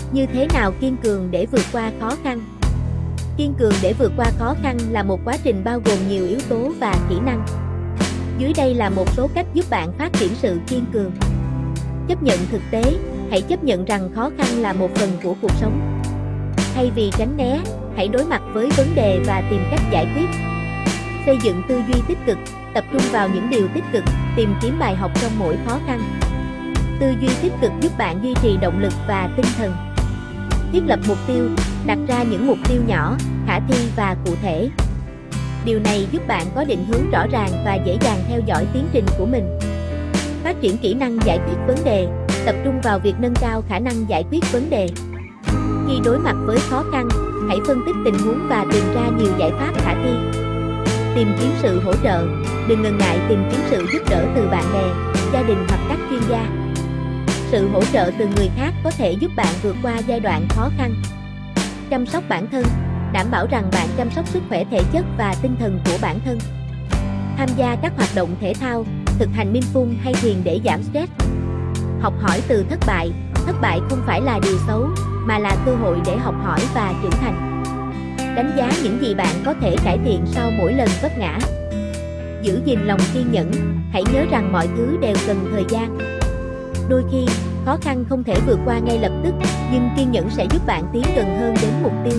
Như thế nào kiên cường để vượt qua khó khăn? Kiên cường để vượt qua khó khăn là một quá trình bao gồm nhiều yếu tố và kỹ năng. Dưới đây là một số cách giúp bạn phát triển sự kiên cường. Chấp nhận thực tế, hãy chấp nhận rằng khó khăn là một phần của cuộc sống. Thay vì tránh né, hãy đối mặt với vấn đề và tìm cách giải quyết. Xây dựng tư duy tích cực, tập trung vào những điều tích cực, tìm kiếm bài học trong mỗi khó khăn. Tư duy tích cực giúp bạn duy trì động lực và tinh thần. Thiết lập mục tiêu, đặt ra những mục tiêu nhỏ, khả thi và cụ thể. Điều này giúp bạn có định hướng rõ ràng và dễ dàng theo dõi tiến trình của mình. Phát triển kỹ năng giải quyết vấn đề, tập trung vào việc nâng cao khả năng giải quyết vấn đề. Khi đối mặt với khó khăn, hãy phân tích tình huống và tìm ra nhiều giải pháp khả thi. Tìm kiếm sự hỗ trợ, đừng ngần ngại tìm kiếm sự giúp đỡ từ bạn bè, gia đình hoặc các chuyên gia. Sự hỗ trợ từ người khác có thể giúp bạn vượt qua giai đoạn khó khăn. Chăm sóc bản thân, đảm bảo rằng bạn chăm sóc sức khỏe thể chất và tinh thần của bản thân. Tham gia các hoạt động thể thao, thực hành mindful hay thiền để giảm stress. Học hỏi từ thất bại không phải là điều xấu, mà là cơ hội để học hỏi và trưởng thành. Đánh giá những gì bạn có thể cải thiện sau mỗi lần vấp ngã. Giữ gìn lòng kiên nhẫn, hãy nhớ rằng mọi thứ đều cần thời gian. Đôi khi, khó khăn không thể vượt qua ngay lập tức, nhưng kiên nhẫn sẽ giúp bạn tiến gần hơn đến mục tiêu.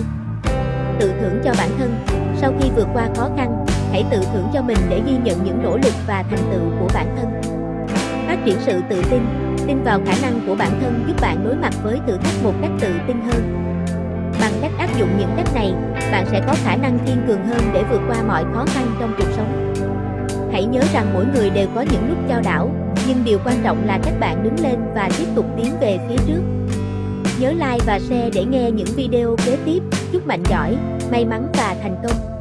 Tự thưởng cho bản thân, sau khi vượt qua khó khăn, hãy tự thưởng cho mình để ghi nhận những nỗ lực và thành tựu của bản thân. Phát triển sự tự tin, tin vào khả năng của bản thân giúp bạn đối mặt với thử thách một cách tự tin hơn. Bằng cách áp dụng những cách này, bạn sẽ có khả năng kiên cường hơn để vượt qua mọi khó khăn trong cuộc sống. Hãy nhớ rằng mỗi người đều có những lúc chao đảo, nhưng điều quan trọng là cách bạn đứng lên và tiếp tục tiến về phía trước. Nhớ like và share để nghe những video kế tiếp. Chúc mạnh giỏi, may mắn và thành công!